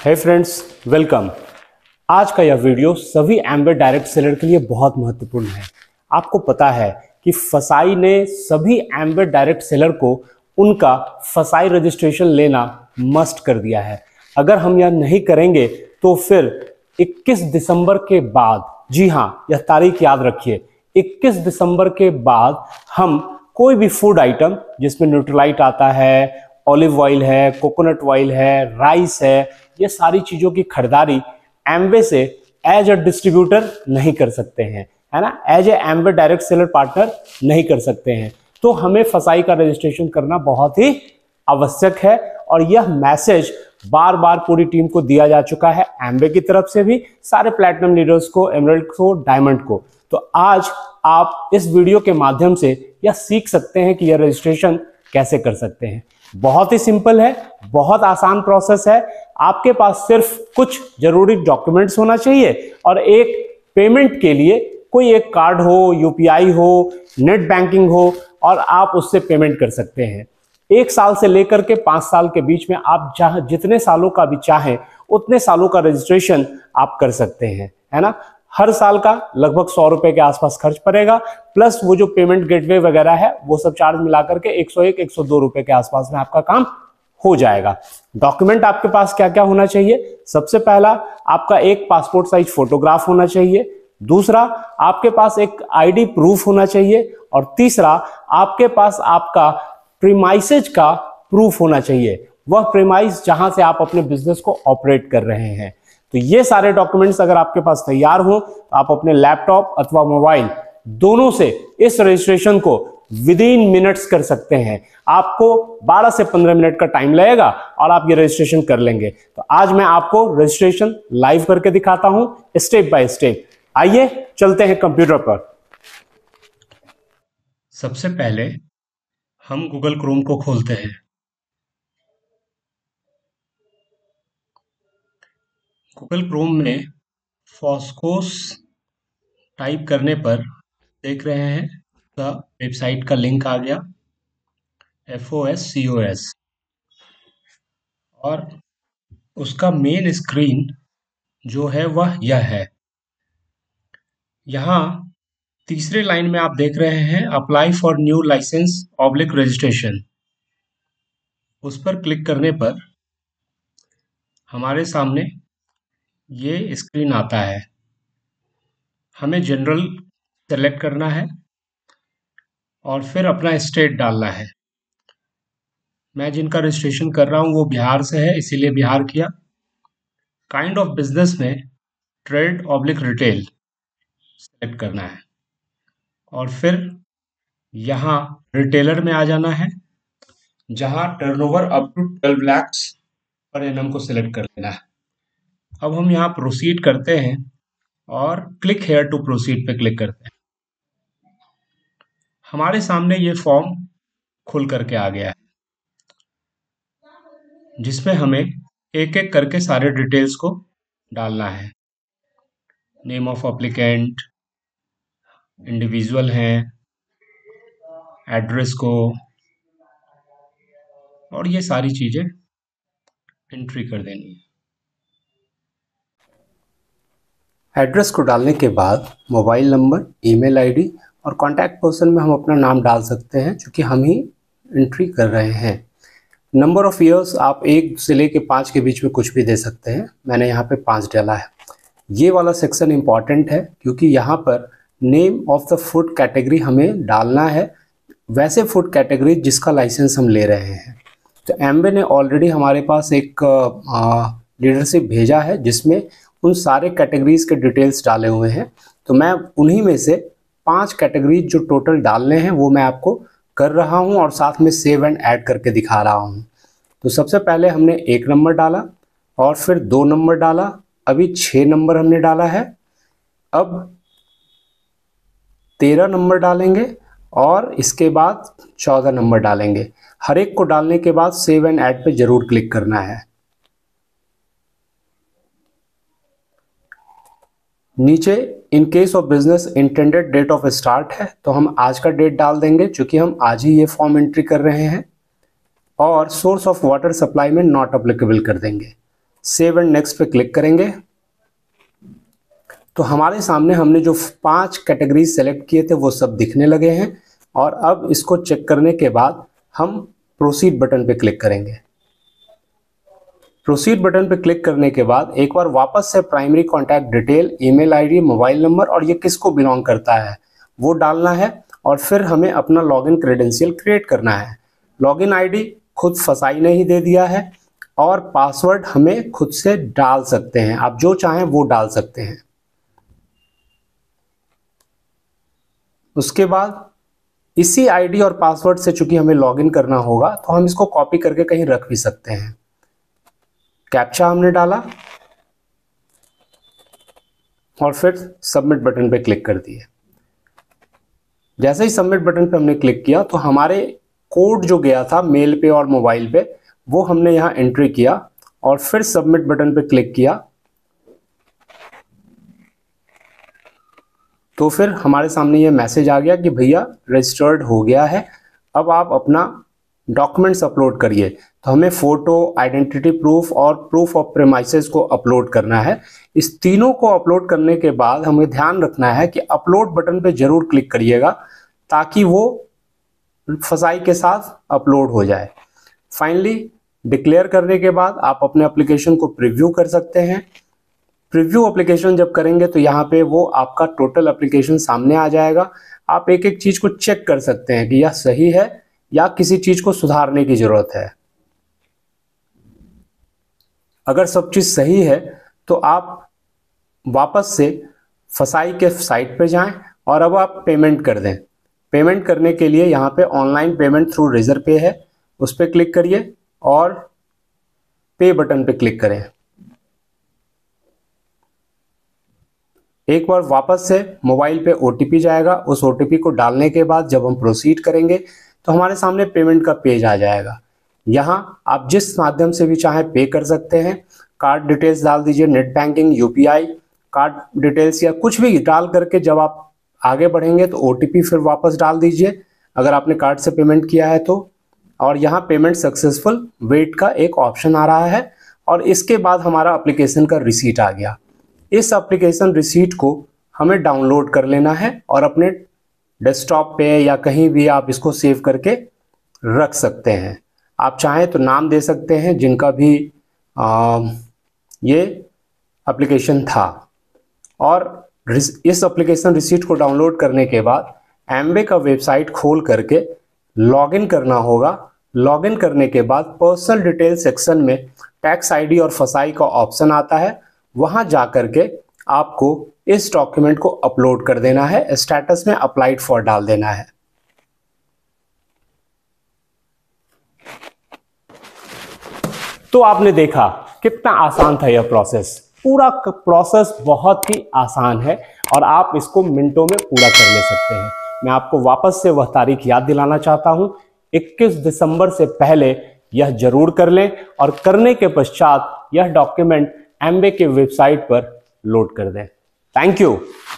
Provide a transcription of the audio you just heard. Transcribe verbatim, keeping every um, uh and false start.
हे friends, welcome. आज का यह वीडियो सभी एम्बे डायरेक्ट सेलर के लिए बहुत महत्वपूर्ण है। आपको पता है कि फसाई ने सभी एम्बे डायरेक्ट सेलर को उनका फसाई रजिस्ट्रेशन लेना मस्ट कर दिया है। अगर हम यह नहीं करेंगे तो फिर इक्कीस दिसंबर के बाद, जी हाँ, यह तारीख याद रखिए, इक्कीस दिसंबर के बाद हम कोई भी फूड आइटम जिसमें न्यूट्रीलाइट आता है, ऑलिव ऑयल है, कोकोनट ऑयल है, राइस है, ये सारी चीजों की खरीदारी एम्बे से एज अ डिस्ट्रीब्यूटर नहीं कर सकते हैं, है ना। As a Amway direct seller partner नहीं कर सकते हैं। तो हमें फसाई का रजिस्ट्रेशन करना बहुत ही आवश्यक है और यह मैसेज बार बार पूरी टीम को दिया जा चुका है, एम्बे की तरफ से भी, सारे प्लैटिनम लीडर्स को, एमरल्ड को, डायमंड को। तो आज आप इस वीडियो के माध्यम से यह सीख सकते हैं कि यह रजिस्ट्रेशन कैसे कर सकते हैं। बहुत ही सिंपल है, बहुत आसान प्रोसेस है। आपके पास सिर्फ कुछ जरूरी डॉक्यूमेंट्स होना चाहिए और एक पेमेंट के लिए कोई एक कार्ड हो, यूपीआई हो, नेट बैंकिंग हो और आप उससे पेमेंट कर सकते हैं। एक साल से लेकर के पांच साल के बीच में आप जहां जितने सालों का भी चाहें उतने सालों का रजिस्ट्रेशन आप कर सकते हैं, है ना। हर साल का लगभग सौ रुपए के आसपास खर्च पड़ेगा, प्लस वो जो पेमेंट गेटवे वगैरह है वो सब चार्ज मिलाकर के एक सौ एक एक सौ दो रुपए के आसपास में आपका काम हो जाएगा। डॉक्यूमेंट आपके पास क्या क्या होना चाहिए? सबसे पहला, आपका एक पासपोर्ट साइज फोटोग्राफ होना चाहिए। दूसरा, आपके पास एक आईडी प्रूफ होना चाहिए और तीसरा, आपके पास आपका प्रीमाइसेज का प्रूफ होना चाहिए, वह प्रीमाइस जहां से आप अपने बिजनेस को ऑपरेट कर रहे हैं। तो ये सारे डॉक्यूमेंट्स अगर आपके पास तैयार हो तो आप अपने लैपटॉप अथवा मोबाइल दोनों से इस रजिस्ट्रेशन को विद इन मिनट्स कर सकते हैं। आपको बारह से पंद्रह मिनट का टाइम लगेगा और आप ये रजिस्ट्रेशन कर लेंगे। तो आज मैं आपको रजिस्ट्रेशन लाइव करके दिखाता हूं, स्टेप बाय स्टेप। आइए चलते हैं कंप्यूटर पर। सबसे पहले हम गूगल क्रोम को खोलते हैं। गूगल क्रोम में फॉस्कोस टाइप करने पर देख रहे हैं का वेबसाइट का लिंक आ गया, F O S C O S, और उसका मेन स्क्रीन जो है वह यह है। यहाँ तीसरे लाइन में आप देख रहे हैं apply for new licence oblique registration. उस पर क्लिक करने पर हमारे सामने ये स्क्रीन आता है। हमें जनरल सेलेक्ट करना है और फिर अपना स्टेट डालना है। मैं जिनका रजिस्ट्रेशन कर रहा हूँ वो बिहार से है, इसीलिए बिहार किया। काइंड ऑफ बिजनेस में ट्रेड ऑब्लिक रिटेल सेलेक्ट करना है और फिर यहाँ रिटेलर में आ जाना है, जहाँ turnover up to twelve lakhs पर एनम को सिलेक्ट कर लेना है। अब हम यहाँ प्रोसीड करते हैं और क्लिक हेयर टू प्रोसीड पे क्लिक करते हैं। हमारे सामने ये फॉर्म खुल करके आ गया है, जिसमें हमें एक एक करके सारे डिटेल्स को डालना है। नेम ऑफ एप्लीकेंट, इंडिविजुअल हैं, एड्रेस को, और ये सारी चीजें एंट्री कर देनी है। एड्रेस को डालने के बाद मोबाइल नंबर, ईमेल आईडी और कॉन्टैक्ट पर्सन में हम अपना नाम डाल सकते हैं, क्योंकि हम ही एंट्री कर रहे हैं। नंबर ऑफ ईयर्स आप एक से लेके पाँच के बीच में कुछ भी दे सकते हैं। मैंने यहाँ पे पाँच डाला है। ये वाला सेक्शन इंपॉर्टेंट है क्योंकि यहाँ पर name of the food category हमें डालना है, वैसे फूड कैटेगरी जिसका लाइसेंस हम ले रहे हैं। तो एम्बे ने ऑलरेडी हमारे पास एक लीडरशिप भेजा है जिसमें उन सारे कैटेगरीज के डिटेल्स डाले हुए हैं। तो मैं उन्हीं में से पांच कैटेगरीज जो टोटल डालने हैं वो मैं आपको कर रहा हूं और साथ में सेव एंड ऐड करके दिखा रहा हूं। तो सबसे पहले हमने एक नंबर डाला और फिर दो नंबर डाला, अभी छः नंबर हमने डाला है। अब तेरह नंबर डालेंगे और इसके बाद चौदह नंबर डालेंगे। हर एक को डालने के बाद सेव एंड ऐड पे जरूर क्लिक करना है। नीचे in case of business intended date of start है, तो हम आज का डेट डाल देंगे क्योंकि हम आज ही ये फॉर्म एंट्री कर रहे हैं। और सोर्स ऑफ वाटर सप्लाई में नॉट अप्लीकेबल कर देंगे। सेव एंड नेक्स्ट पे क्लिक करेंगे तो हमारे सामने हमने जो पांच कैटेगरी सेलेक्ट किए थे वो सब दिखने लगे हैं। और अब इसको चेक करने के बाद हम प्रोसीड बटन पे क्लिक करेंगे। प्रोसीड बटन पे क्लिक करने के बाद एक बार वापस से primary contact detail, email ID, mobile number और ये किसको बिलोंग करता है वो डालना है। और फिर हमें अपना लॉगिन क्रेडेंशियल क्रिएट करना है। लॉगिन आईडी खुद फसाई ने ही दे दिया है और पासवर्ड हमें खुद से डाल सकते हैं, आप जो चाहें वो डाल सकते हैं। उसके बाद इसी आईडी और पासवर्ड से चूंकि हमें लॉगिन करना होगा तो हम इसको कॉपी करके कहीं रख भी सकते हैं। कैप्चा हमने डाला और फिर सबमिट बटन पे क्लिक कर दिए। जैसे ही सबमिट बटन पे हमने क्लिक किया तो हमारे कोड जो गया था मेल पे और मोबाइल पे वो हमने यहाँ एंट्री किया और फिर सबमिट बटन पे क्लिक किया तो फिर हमारे सामने ये मैसेज आ गया कि भैया रजिस्टर्ड हो गया है, अब आप अपना डॉक्यूमेंट्स अपलोड करिए। तो हमें फोटो, आइडेंटिटी प्रूफ और प्रूफ ऑफ प्रेमाइसेस को अपलोड करना है। इस तीनों को अपलोड करने के बाद हमें ध्यान रखना है कि अपलोड बटन पे जरूर क्लिक करिएगा ताकि वो फसाई के साथ अपलोड हो जाए। फाइनली डिक्लेयर करने के बाद आप अपने एप्लीकेशन को प्रीव्यू कर सकते हैं। प्रीव्यू एप्लीकेशन जब करेंगे तो यहाँ पे वो आपका टोटल एप्लीकेशन सामने आ जाएगा। आप एक एक चीज को चेक कर सकते हैं कि यह सही है या किसी चीज को सुधारने की जरूरत है। अगर सब चीज सही है तो आप वापस से फसाई के साइट पे जाएं और अब आप पेमेंट कर दें। पेमेंट करने के लिए यहाँ पे ऑनलाइन पेमेंट थ्रू रेजर पे है, उस पर क्लिक करिए और पे बटन पे क्लिक करें। एक बार वापस से मोबाइल पे ओटीपी जाएगा, उस ओटीपी को डालने के बाद जब हम प्रोसीड करेंगे तो हमारे सामने पेमेंट का पेज आ जाएगा। यहाँ आप जिस माध्यम से भी चाहें पे कर सकते हैं। कार्ड डिटेल्स डाल दीजिए, net banking, UPI, card details या कुछ भी डाल करके जब आप आगे बढ़ेंगे तो ओटीपी फिर वापस डाल दीजिए अगर आपने कार्ड से पेमेंट किया है तो। और यहाँ पेमेंट सक्सेसफुल वेट का एक ऑप्शन आ रहा है और इसके बाद हमारा एप्लीकेशन का रिसीट आ गया। इस एप्लीकेशन रिसीट को हमें डाउनलोड कर लेना है और अपने डेस्कटॉप पे या कहीं भी आप इसको सेव करके रख सकते हैं। आप चाहें तो नाम दे सकते हैं जिनका भी आ, ये एप्लीकेशन था। और इस एप्लीकेशन रिसीट को डाउनलोड करने के बाद एम्बे का वेबसाइट खोल करके लॉगिन करना होगा। लॉगिन करने के बाद पर्सनल डिटेल सेक्शन में टैक्स आईडी और फसाई का ऑप्शन आता है, वहां जाकर के आपको इस डॉक्यूमेंट को अपलोड कर देना है। स्टेटस में अप्लाइड फॉर डाल देना है। तो आपने देखा कितना आसान था यह प्रोसेस। पूरा प्रोसेस बहुत ही आसान है और आप इसको मिनटों में पूरा कर ले सकते हैं। मैं आपको वापस से वह तारीख याद दिलाना चाहता हूं, इक्कीस दिसंबर से पहले यह जरूर कर लें और करने के पश्चात यह डॉक्यूमेंट एम्बे के वेबसाइट पर लोड कर दें। Thank you.